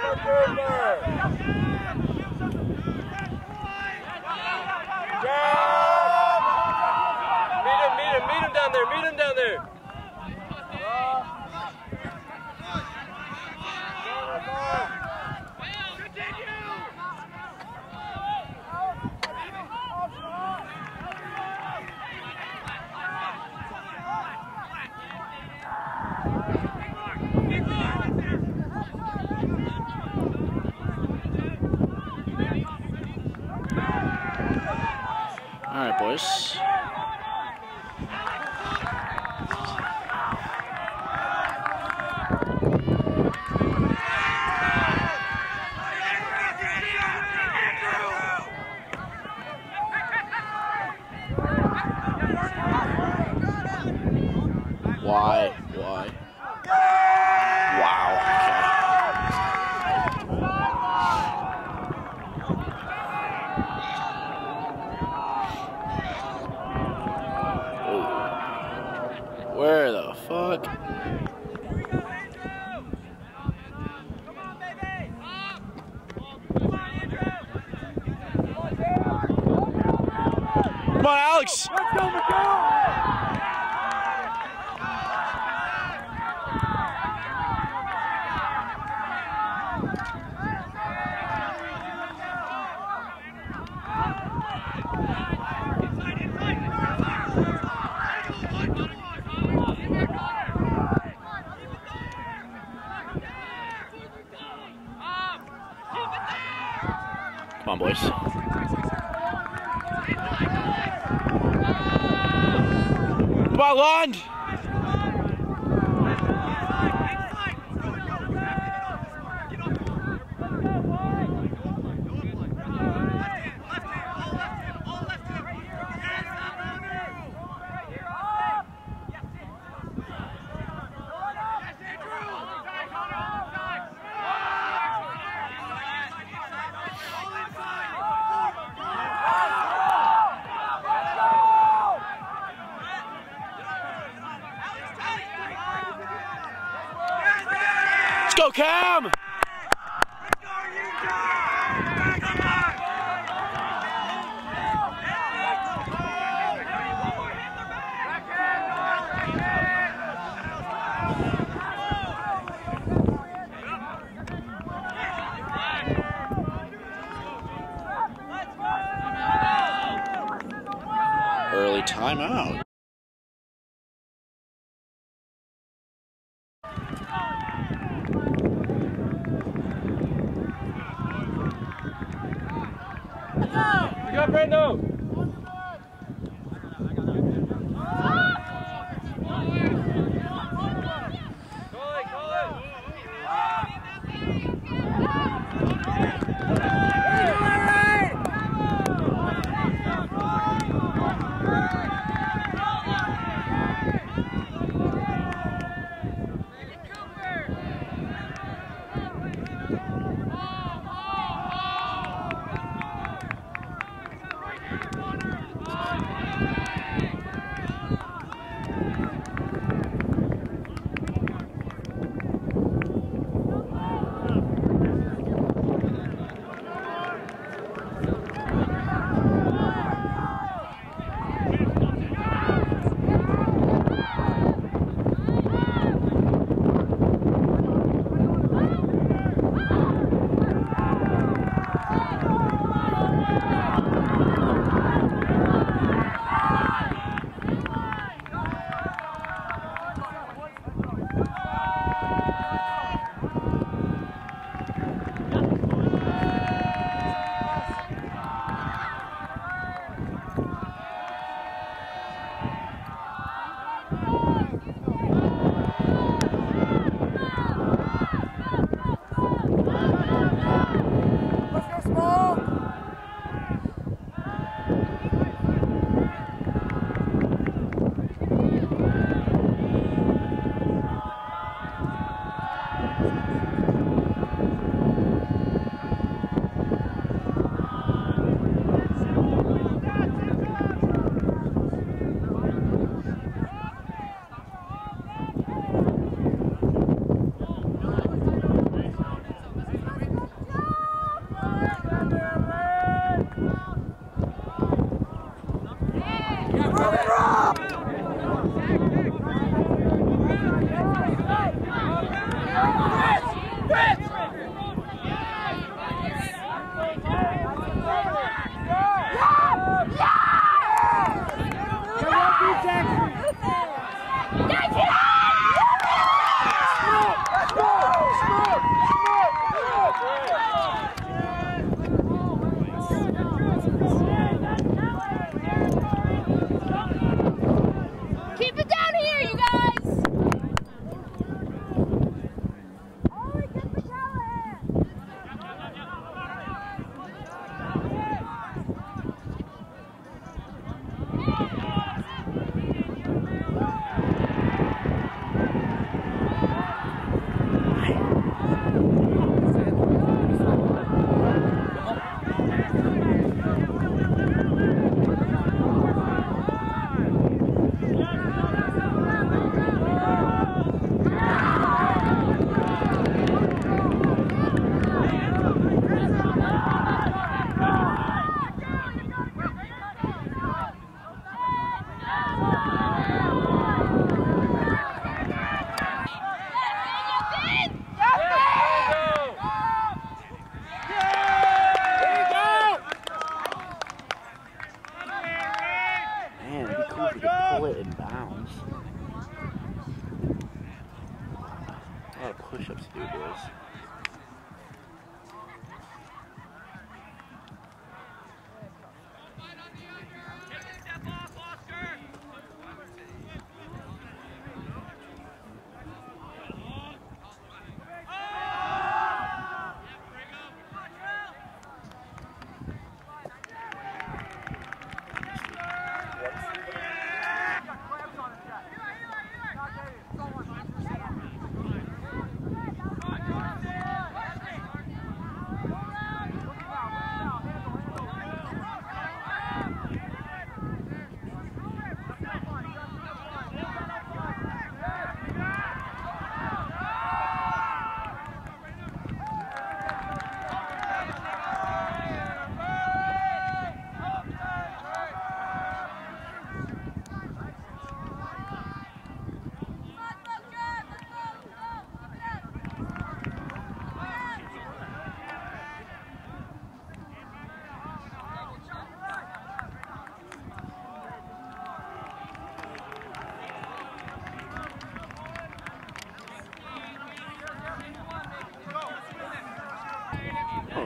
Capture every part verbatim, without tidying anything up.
All right, boys. Why? Why? Wow. Okay. Where the fuck? Come on, Alex! Let's go, Miguel! Come on, boys. Come on, Lund! Let's go, Cam! Early timeout. We got Brendo!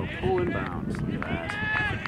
go. Pull inbounds. Look at that.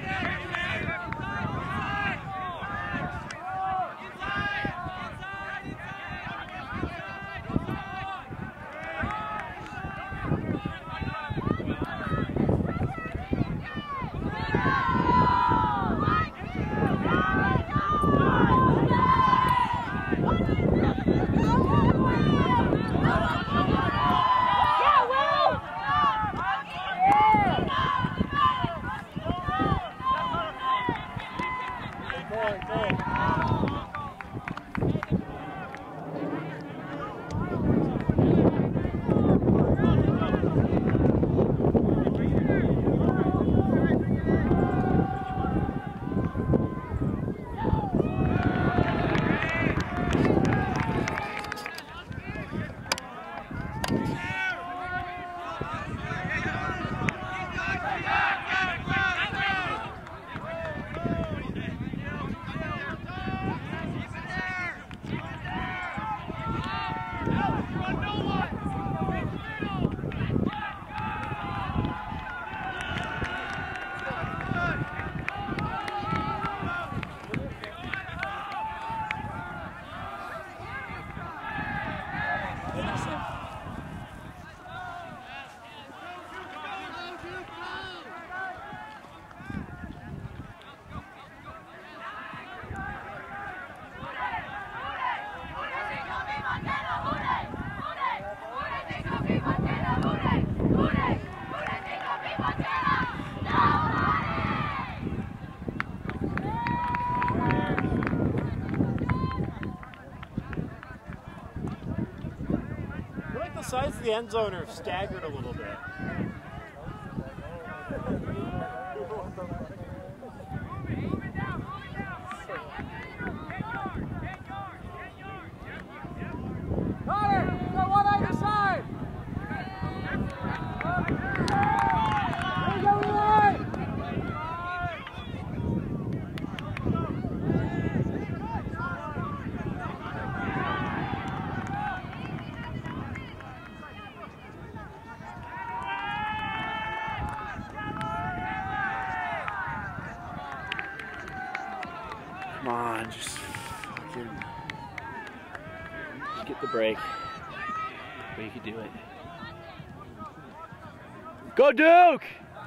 The sides of the end zone are staggered a little bit. Come on, just fucking just get the break. But you can do it. Go Duke!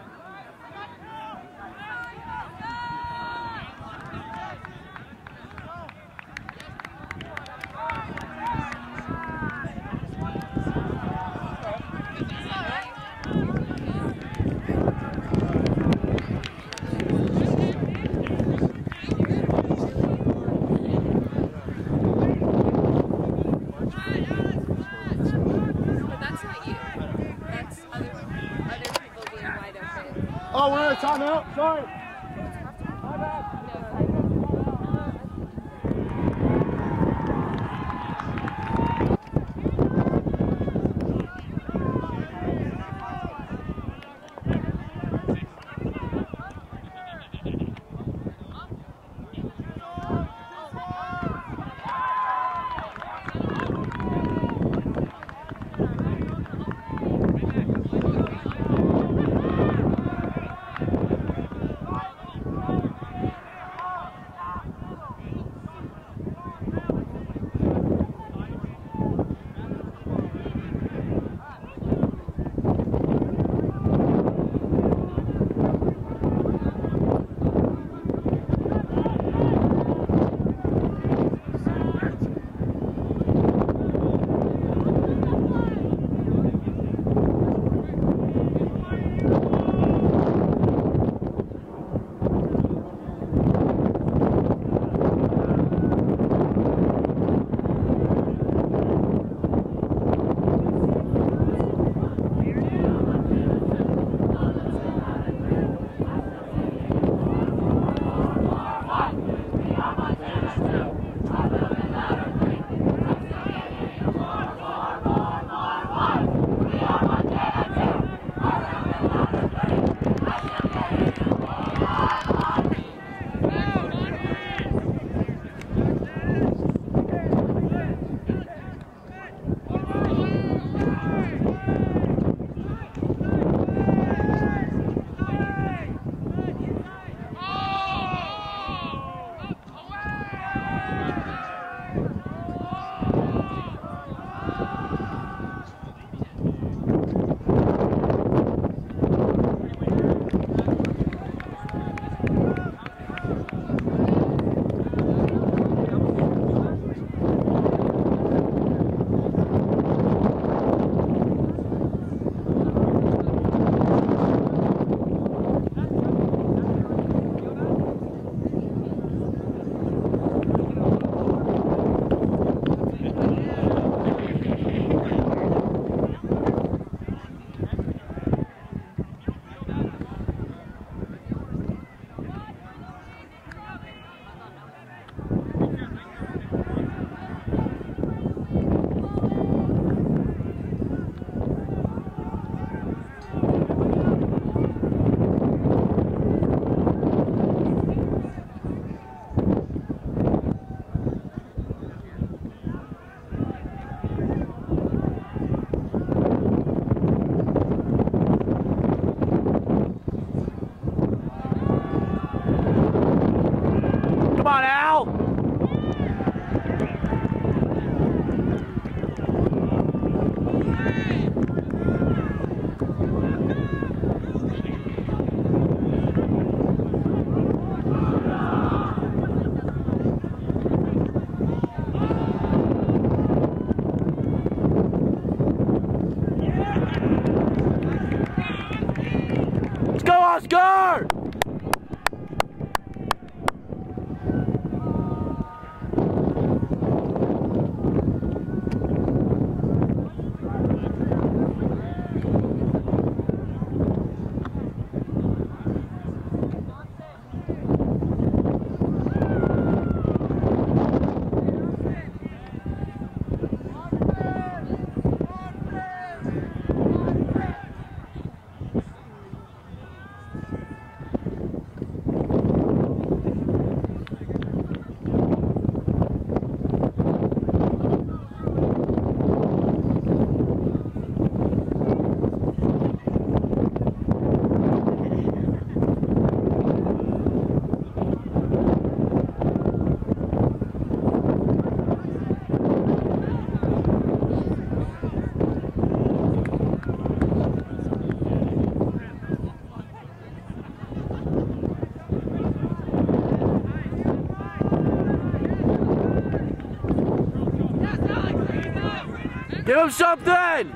Oh, we're in a timeout? Sorry. Oscar! Give him something!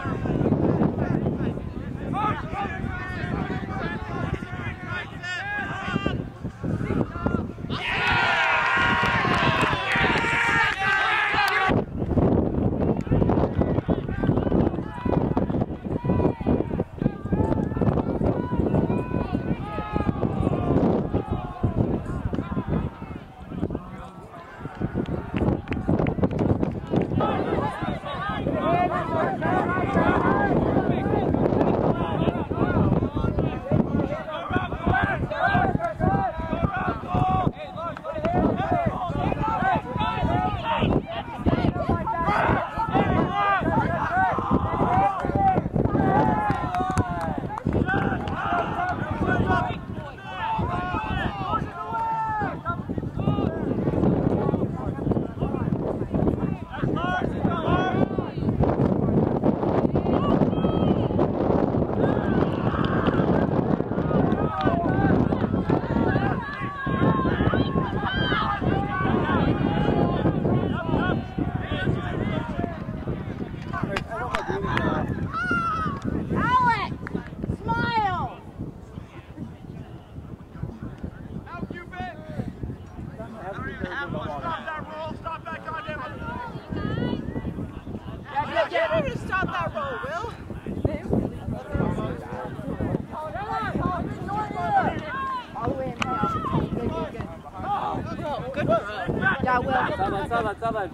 Yeah, well. Sideline, sideline, sideline.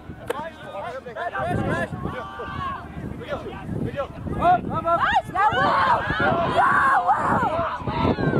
Up, up, up. Nice! Now, Will! Yeah, Will!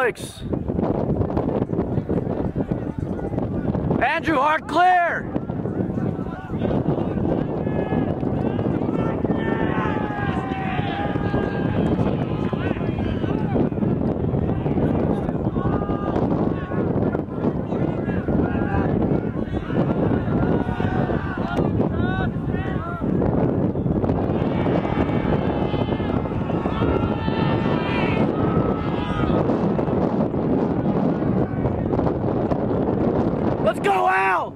Alex. Andrew, hard clear. Let's go, Al!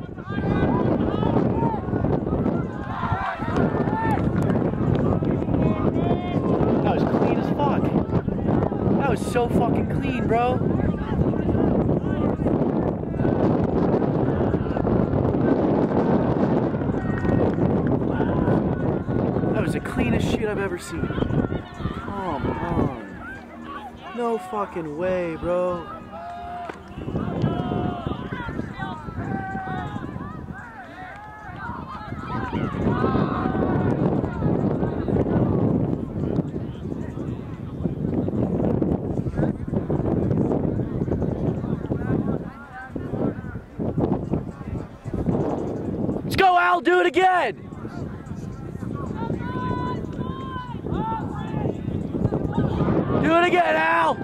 That was clean as fuck. That was so fucking clean, bro. That was the cleanest shit I've ever seen. Come on. No fucking way, bro. Let's go, Al, do it again! Do it again, Al!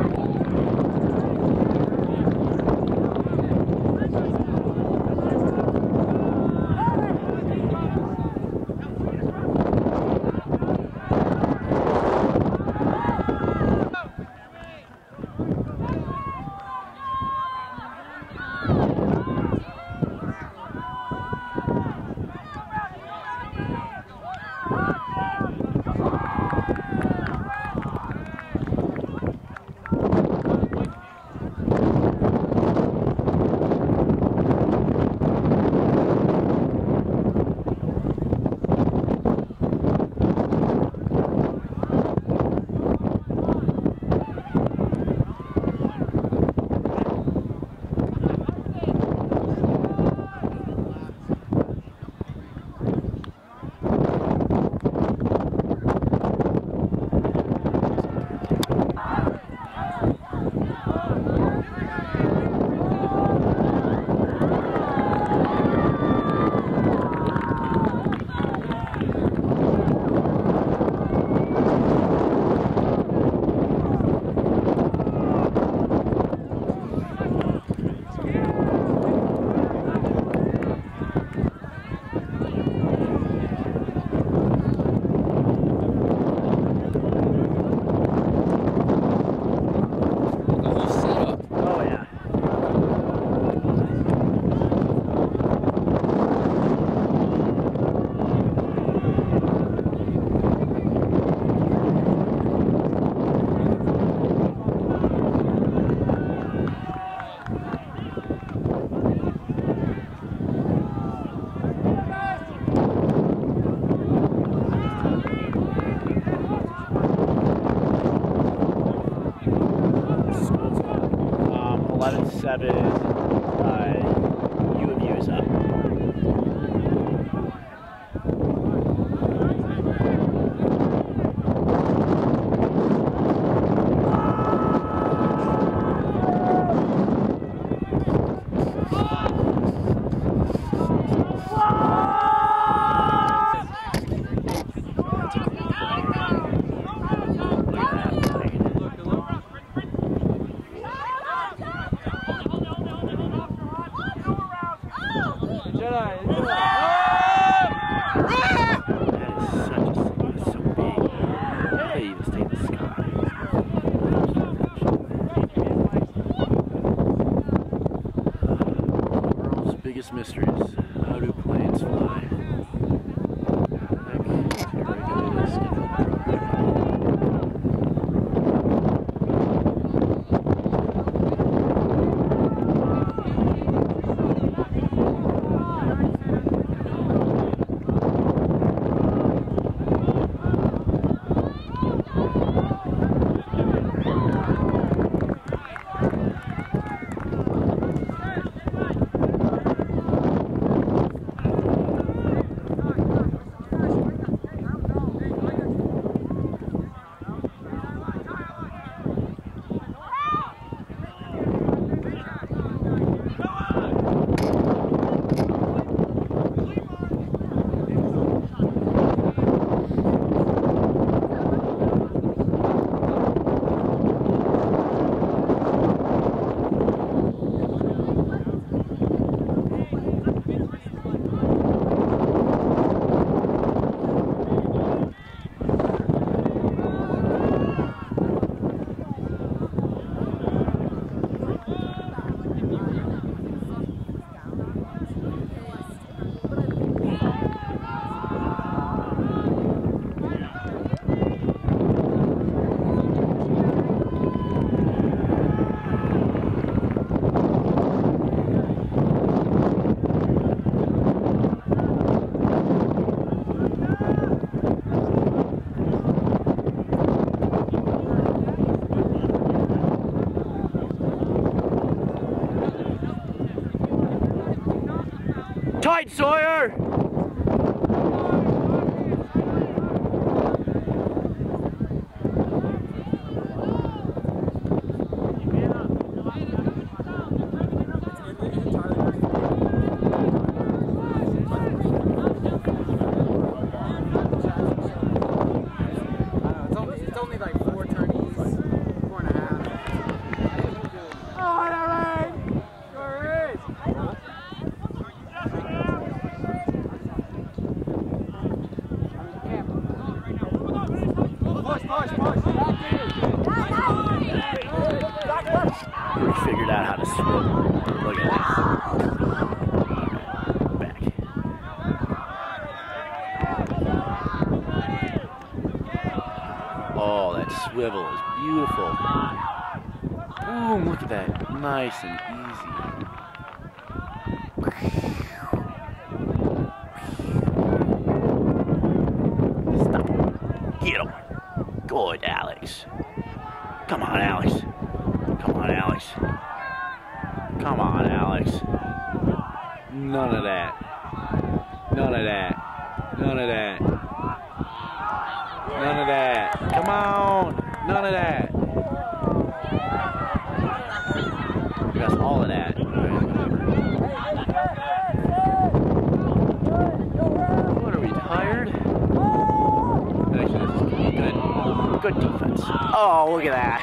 eleven seven, uh, U of U is up. Biggest mysteries. How do planes fly? right, Sawyer! We figured out how to swim. Look at that. Back. Oh, that swivel is beautiful. Boom, look at that. Nice and easy. Stop him. Get him. Good, Alex. Come on, Alex. Come on, Alex. Come on, Alex. None of that. None of that. None of that. None of that. Come on. None of that. That's all of that. What, are we tired? Actually, this is good. Good defense. Oh, look at that.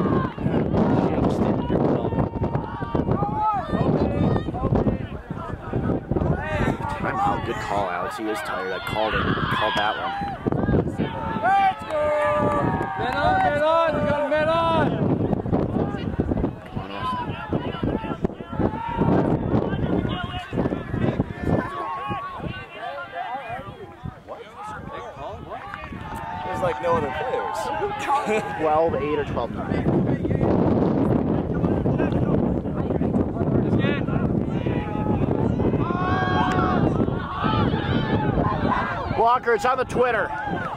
Timeout. Good call, Alex. He is tired. I called it. Called that one. Let's go! Men on, men on! We got a men on! Come on, Austin. There's like no other players. twelve eight or twelve nine. Walker, it's on the Twitter.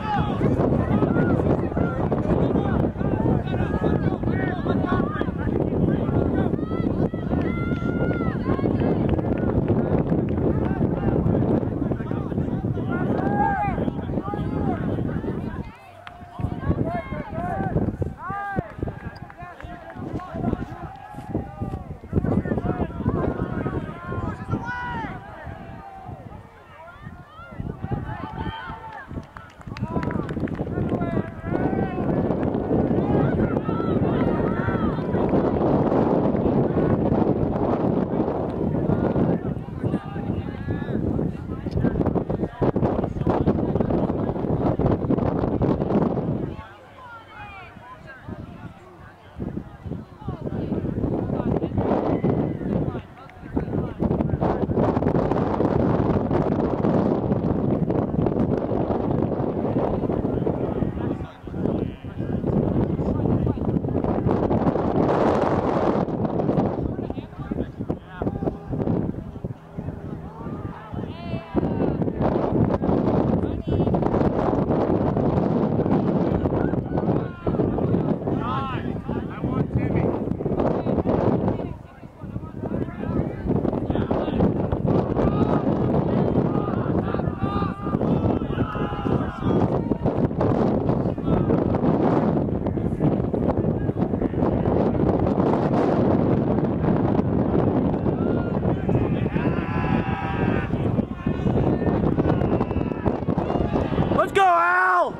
Let's go, Al!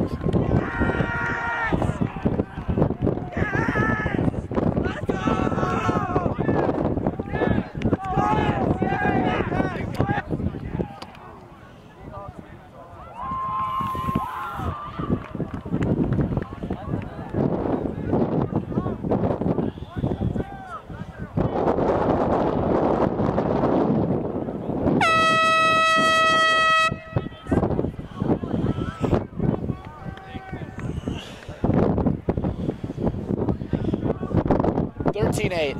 thirteen eight.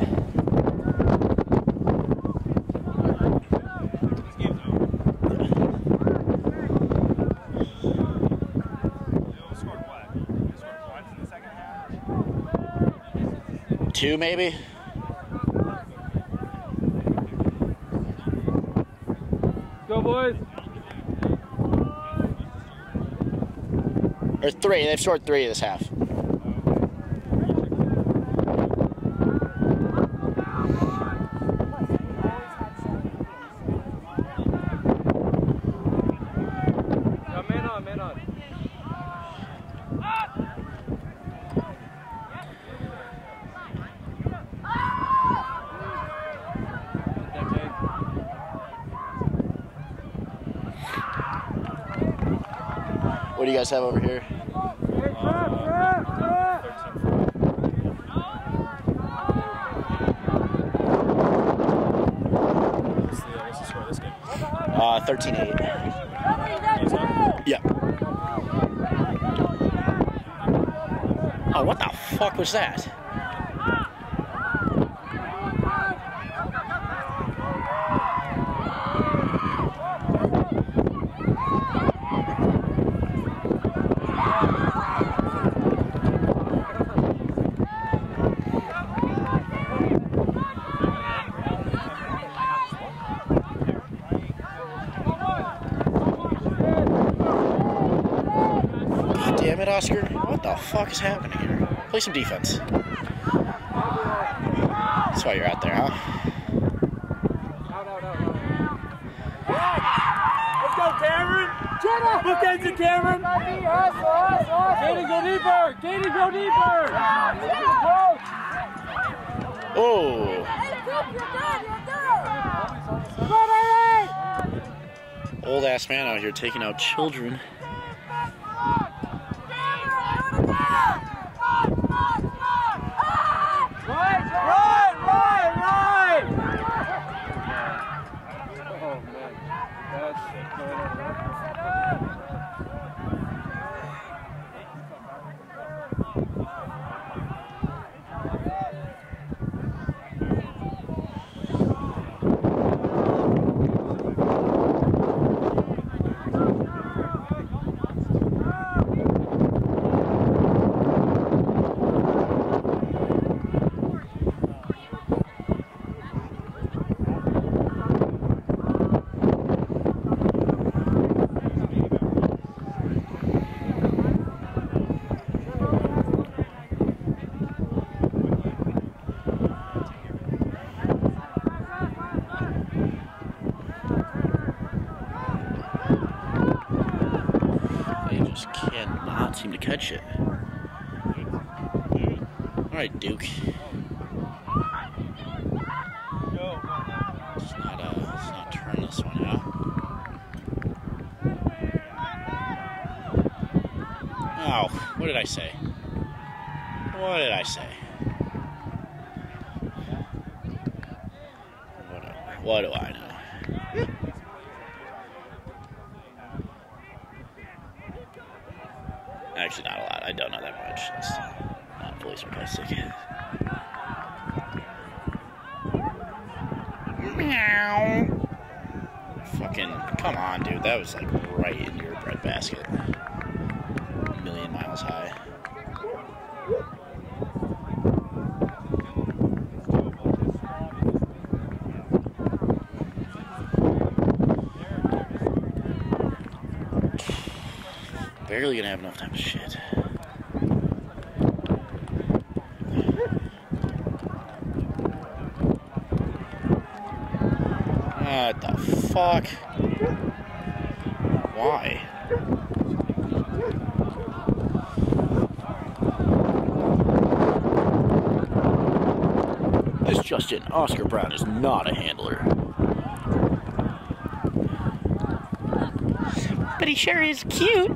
Two, maybe? boys. Or three. They've scored three this half. Yeah, man on, man on. What do you guys have over here? What's the score of this game? Uh, thirteen eight. Yeah. Oh, what the fuck was that? Damn it, Oscar. What the fuck is happening here? Play some defense. That's why you're out there, huh? Out, out, out, Let's go, Cameron! Jenna! Bookends it, Cameron! Katie, go deeper! Katie, go deeper! Oh. Old ass man out here taking out children. Right, right, right, right! Oh, man. That's They just cannot seem to catch it. Alright, Duke. Let's not, uh, let's not turn this one out. Oh, what did I say? What did I say? What, what do I know? Actually, not a lot. I don't know that much. It's not fully sarcastic. Meow. Fucking, come on, dude. That was like right in your breadbasket. A million miles high. Barely gonna have enough time to shit. What the fuck? Why? This just in, Oscar Brown is not a handler. But he sure is cute.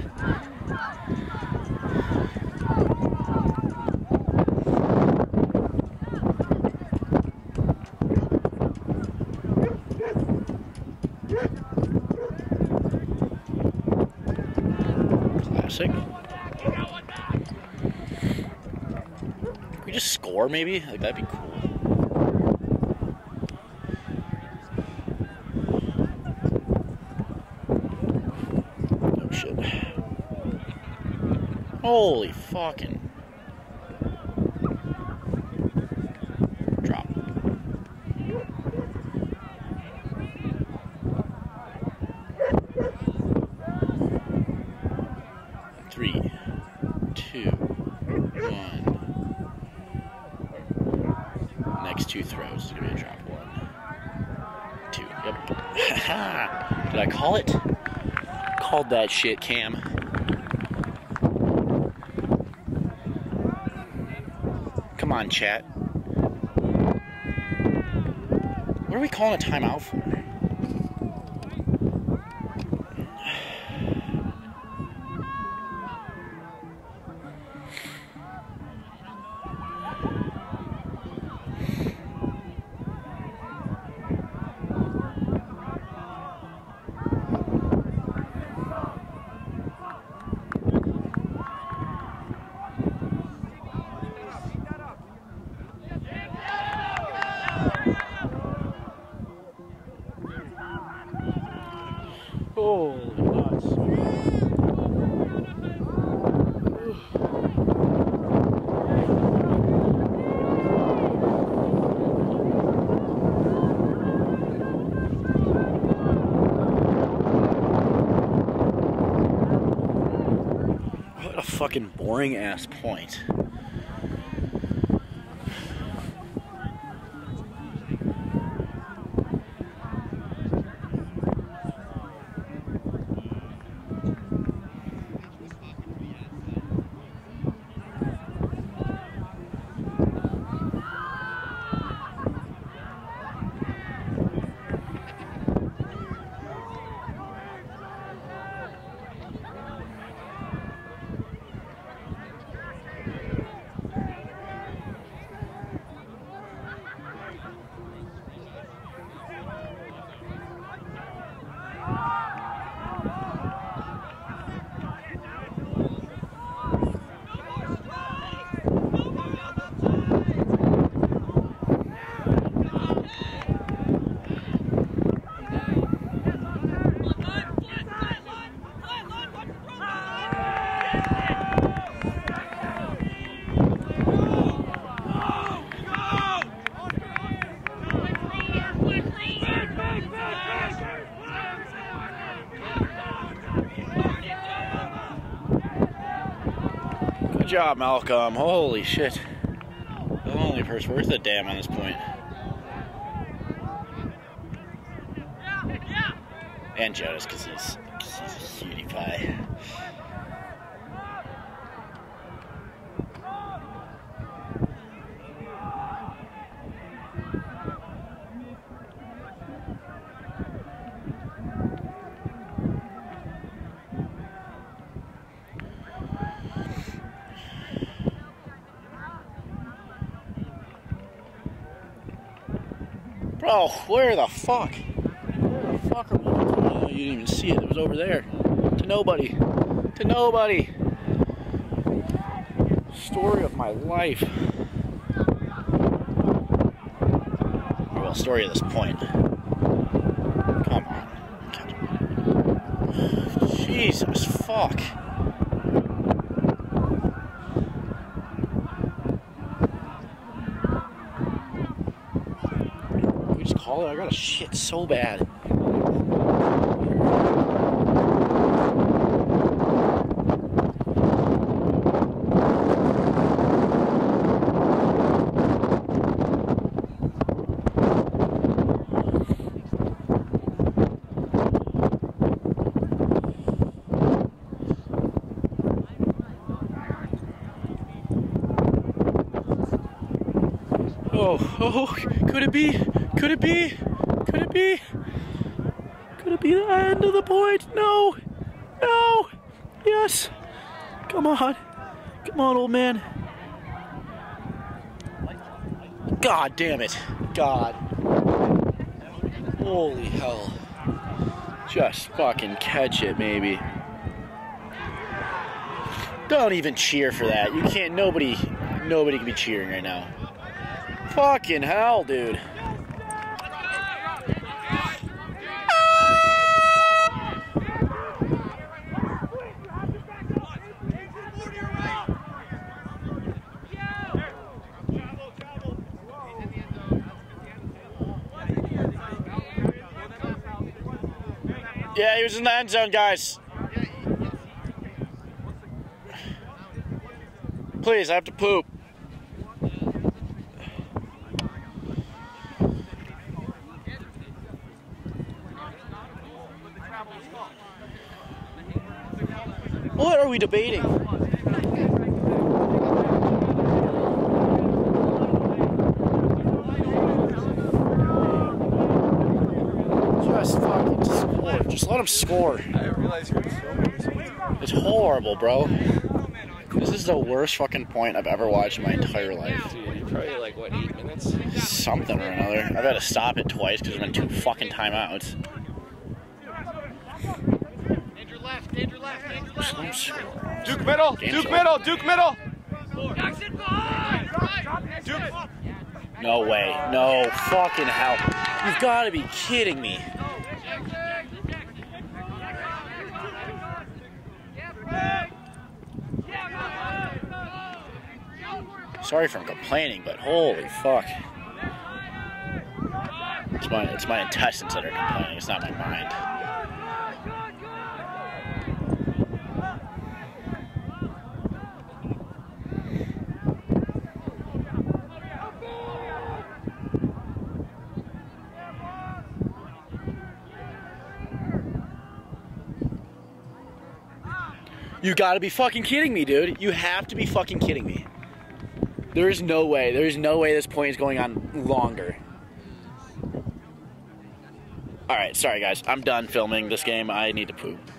Classic. Can we just score maybe? Like that'd be cool. Oh shit. Holy fucking. Drop. two throws. It's gonna be a drop. One, two. Yep. Did I call it? Called that shit, Cam. Come on, chat. What are we calling a timeout for? Holy nuts. What a fucking boring ass point. Good job, Malcolm. Holy shit. The only person worth a damn on this point. And Jonas, because he's, he's a cutie pie. Bro, where the fuck? Where the fuck are we? Oh, you didn't even see it. It was over there. To nobody. To nobody. Story of my life. Well, story of this point. Come on. Jesus fuck. Call it. I got a shit so bad. Oh, oh, could it be? Could it be? Could it be? Could it be the end of the point? No! No! Yes! Come on. Come on, old man. God damn it. God. Holy hell. Just fucking catch it, maybe. Don't even cheer for that. You can't, nobody, nobody can be cheering right now. Fucking hell, dude. Yeah, he was in the end zone, guys. Please, I have to poop. we debating? Just fucking score. Just let him score. I didn't realize you were filming. It's horrible, bro. This is the worst fucking point I've ever watched in my entire life. Dude, you're probably like, what, eight minutes? Something or another. I've had to stop it twice because there's been two fucking timeouts. Andrew left, Andrew left, Andrew left. Duke middle, Game Duke show. middle, Duke middle. Jackson behind! Duke. No way. No fucking hell. You've got to be kidding me. Sorry for complaining, but holy fuck. It's my, it's my intestines that are complaining. It's not my mind. You gotta be fucking kidding me, dude. You have to be fucking kidding me. There is no way. There is no way this point is going on longer. Alright, sorry guys. I'm done filming this game. I need to poop.